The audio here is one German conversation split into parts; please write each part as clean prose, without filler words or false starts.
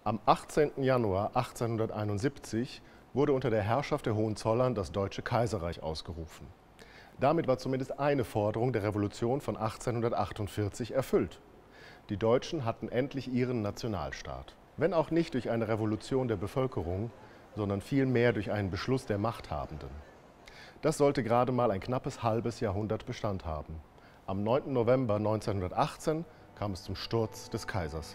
Am 18. Januar 1871 wurde unter der Herrschaft der Hohenzollern das Deutsche Kaiserreich ausgerufen. Damit war zumindest eine Forderung der Revolution von 1848 erfüllt. Die Deutschen hatten endlich ihren Nationalstaat. Wenn auch nicht durch eine Revolution der Bevölkerung, sondern vielmehr durch einen Beschluss der Machthabenden. Das sollte gerade mal ein knappes halbes Jahrhundert Bestand haben. Am 9. November 1918 kam es zum Sturz des Kaisers.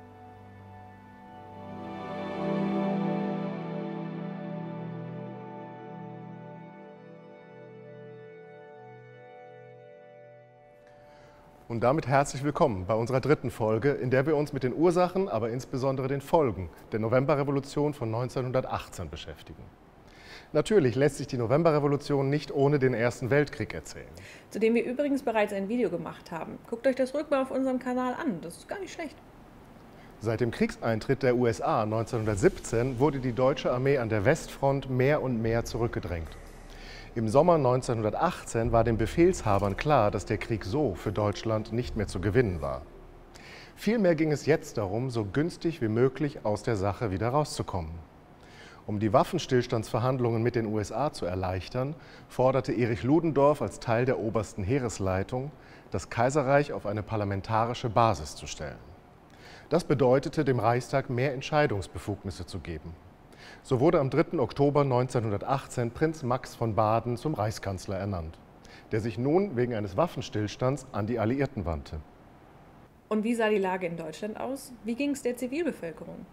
Und damit herzlich willkommen bei unserer dritten Folge, in der wir uns mit den Ursachen, aber insbesondere den Folgen der Novemberrevolution von 1918 beschäftigen. Natürlich lässt sich die Novemberrevolution nicht ohne den Ersten Weltkrieg erzählen. Zu dem wir übrigens bereits ein Video gemacht haben. Guckt euch das ruhig mal auf unserem Kanal an, das ist gar nicht schlecht. Seit dem Kriegseintritt der USA 1917 wurde die deutsche Armee an der Westfront mehr und mehr zurückgedrängt. Im Sommer 1918 war den Befehlshabern klar, dass der Krieg so für Deutschland nicht mehr zu gewinnen war. Vielmehr ging es jetzt darum, so günstig wie möglich aus der Sache wieder rauszukommen. Um die Waffenstillstandsverhandlungen mit den USA zu erleichtern, forderte Erich Ludendorff als Teil der obersten Heeresleitung, das Kaiserreich auf eine parlamentarische Basis zu stellen. Das bedeutete, dem Reichstag mehr Entscheidungsbefugnisse zu geben. So wurde am 3. Oktober 1918 Prinz Max von Baden zum Reichskanzler ernannt, der sich nun wegen eines Waffenstillstands an die Alliierten wandte. Und wie sah die Lage in Deutschland aus? Wie ging es der Zivilbevölkerung?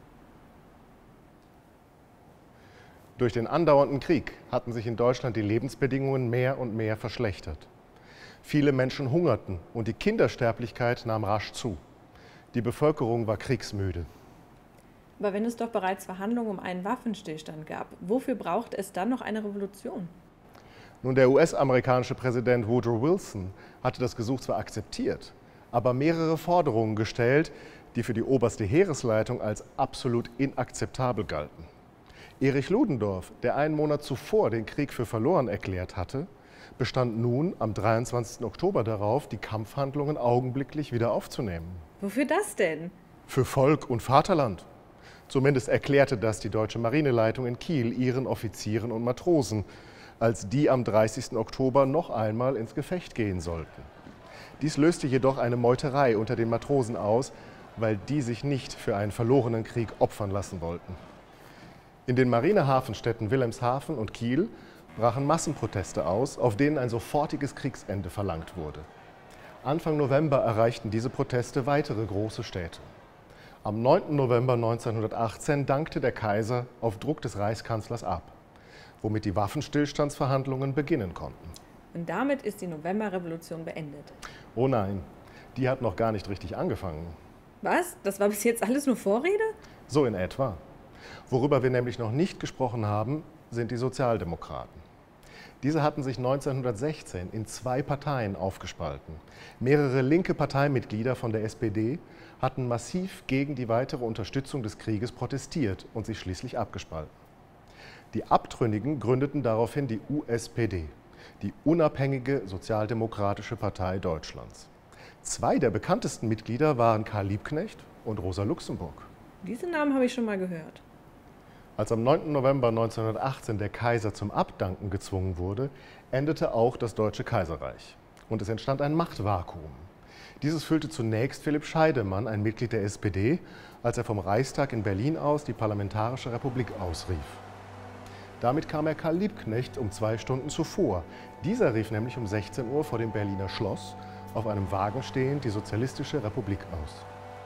Durch den andauernden Krieg hatten sich in Deutschland die Lebensbedingungen mehr und mehr verschlechtert. Viele Menschen hungerten und die Kindersterblichkeit nahm rasch zu. Die Bevölkerung war kriegsmüde. Aber wenn es doch bereits Verhandlungen um einen Waffenstillstand gab, wofür braucht es dann noch eine Revolution? Nun, der US-amerikanische Präsident Woodrow Wilson hatte das Gesuch zwar akzeptiert, aber mehrere Forderungen gestellt, die für die oberste Heeresleitung als absolut inakzeptabel galten. Erich Ludendorff, der einen Monat zuvor den Krieg für verloren erklärt hatte, bestand nun am 23. Oktober darauf, die Kampfhandlungen augenblicklich wieder aufzunehmen. Wofür das denn? Für Volk und Vaterland. Zumindest erklärte das die deutsche Marineleitung in Kiel ihren Offizieren und Matrosen, als die am 30. Oktober noch einmal ins Gefecht gehen sollten. Dies löste jedoch eine Meuterei unter den Matrosen aus, weil die sich nicht für einen verlorenen Krieg opfern lassen wollten. In den Marinehafenstädten Wilhelmshaven und Kiel brachen Massenproteste aus, auf denen ein sofortiges Kriegsende verlangt wurde. Anfang November erreichten diese Proteste weitere große Städte. Am 9. November 1918 dankte der Kaiser auf Druck des Reichskanzlers ab, womit die Waffenstillstandsverhandlungen beginnen konnten. Und damit ist die Novemberrevolution beendet. Oh nein, die hat noch gar nicht richtig angefangen. Was? Das war bis jetzt alles nur Vorrede? So in etwa. Worüber wir nämlich noch nicht gesprochen haben, sind die Sozialdemokraten. Diese hatten sich 1916 in zwei Parteien aufgespalten. Mehrere linke Parteimitglieder von der SPD hatten massiv gegen die weitere Unterstützung des Krieges protestiert und sich schließlich abgespalten. Die Abtrünnigen gründeten daraufhin die USPD, die Unabhängige Sozialdemokratische Partei Deutschlands. Zwei der bekanntesten Mitglieder waren Karl Liebknecht und Rosa Luxemburg. Diese Namen habe ich schon mal gehört. Als am 9. November 1918 der Kaiser zum Abdanken gezwungen wurde, endete auch das Deutsche Kaiserreich. Und es entstand ein Machtvakuum. Dieses füllte zunächst Philipp Scheidemann, ein Mitglied der SPD, als er vom Reichstag in Berlin aus die Parlamentarische Republik ausrief. Damit kam er Karl Liebknecht um 2 Stunden zuvor. Dieser rief nämlich um 16 Uhr vor dem Berliner Schloss, auf einem Wagen stehend, die Sozialistische Republik aus.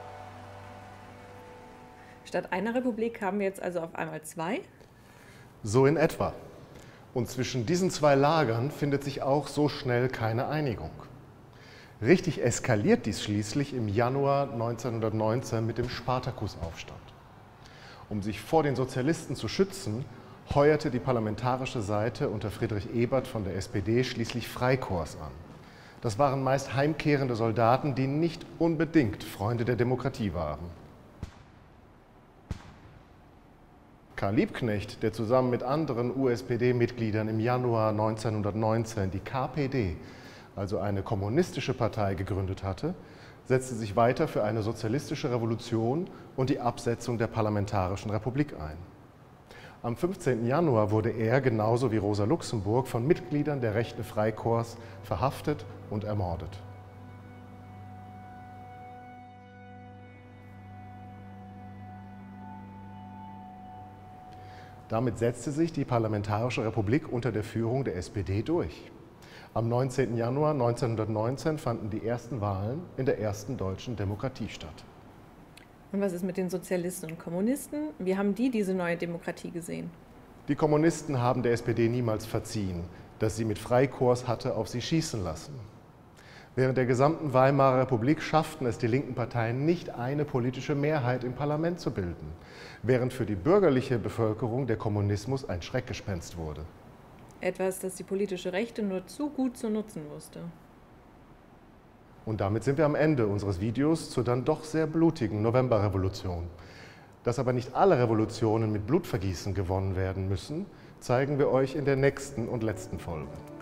Statt einer Republik haben wir jetzt also auf einmal zwei? So in etwa. Und zwischen diesen zwei Lagern findet sich auch so schnell keine Einigung. Richtig eskaliert dies schließlich im Januar 1919 mit dem Spartakusaufstand. Um sich vor den Sozialisten zu schützen, heuerte die parlamentarische Seite unter Friedrich Ebert von der SPD schließlich Freikorps an. Das waren meist heimkehrende Soldaten, die nicht unbedingt Freunde der Demokratie waren. Karl Liebknecht, der zusammen mit anderen USPD-Mitgliedern im Januar 1919 die KPD, also eine kommunistische Partei, gegründet hatte, setzte sich weiter für eine sozialistische Revolution und die Absetzung der Parlamentarischen Republik ein. Am 15. Januar wurde er, genauso wie Rosa Luxemburg, von Mitgliedern der rechten Freikorps verhaftet und ermordet. Damit setzte sich die Parlamentarische Republik unter der Führung der SPD durch. Am 19. Januar 1919 fanden die ersten Wahlen in der ersten deutschen Demokratie statt. Und was ist mit den Sozialisten und Kommunisten? Wie haben die diese neue Demokratie gesehen? Die Kommunisten haben der SPD niemals verziehen, dass sie mit Freikorps hatte auf sie schießen lassen. Während der gesamten Weimarer Republik schafften es die linken Parteien nicht, eine politische Mehrheit im Parlament zu bilden, während für die bürgerliche Bevölkerung der Kommunismus ein Schreckgespenst wurde. Etwas, das die politische Rechte nur zu gut zu nutzen wusste. Und damit sind wir am Ende unseres Videos zur dann doch sehr blutigen Novemberrevolution. Dass aber nicht alle Revolutionen mit Blutvergießen gewonnen werden müssen, zeigen wir euch in der nächsten und letzten Folge.